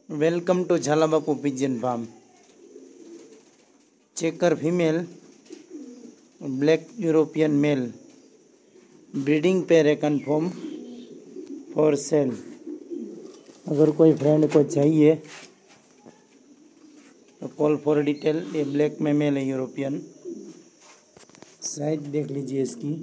Welcome to Jhalabapu pigeon farm. Checker female, black European male, breeding pair है confirm for sale. अगर कोई friend को चाहिए तो कॉल फॉर डिटेल। ये ब्लैक में मेल है यूरोपियन। साइज देख लीजिए इसकी।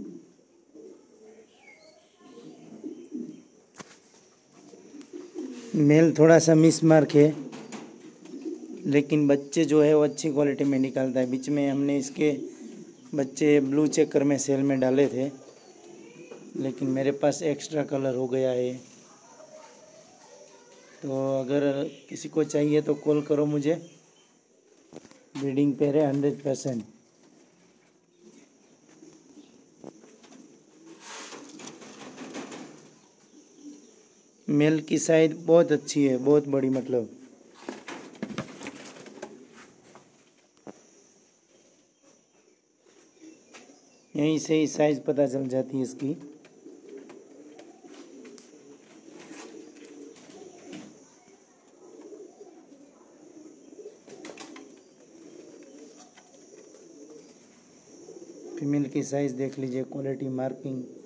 मेल थोड़ा सा मिस मार्क है, लेकिन बच्चे जो है वो अच्छी क्वालिटी में निकालता है। बीच में हमने इसके बच्चे ब्लू चेकर में सेल में डाले थे, लेकिन मेरे पास एक्स्ट्रा कलर हो गया है। तो अगर किसी को चाहिए तो कॉल करो मुझे। ब्रीडिंग पेयर है 100%। मेल की साइज बहुत अच्छी है, बहुत बड़ी, मतलब यहीं से ही साइज पता चल जाती है इसकी। फीमेल की साइज देख लीजिए, क्वालिटी, मार्किंग।